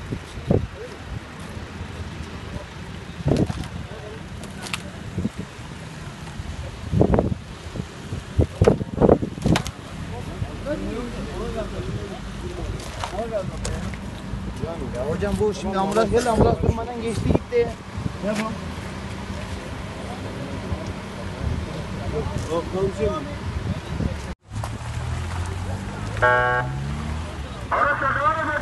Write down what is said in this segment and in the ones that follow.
Ya hocam bu şimdi ambulans geldi, ambulans durmadan geçti gitti. Tamam. Bakalım şey mi? Araç yakalanmadı.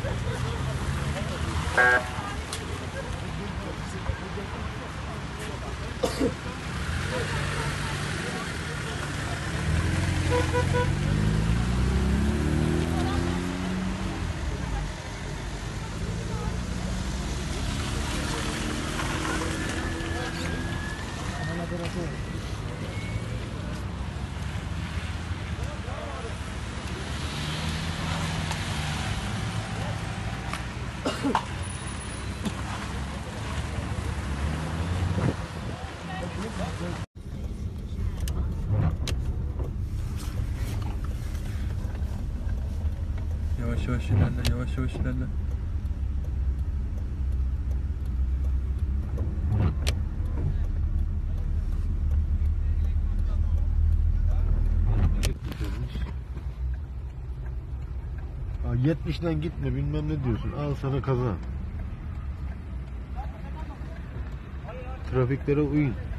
Yavaş yavaş ilerle, yavaş yavaş ilerle. Aa, 70'den gitme bilmem ne diyorsun. Al sana kaza. Trafiklere uyun.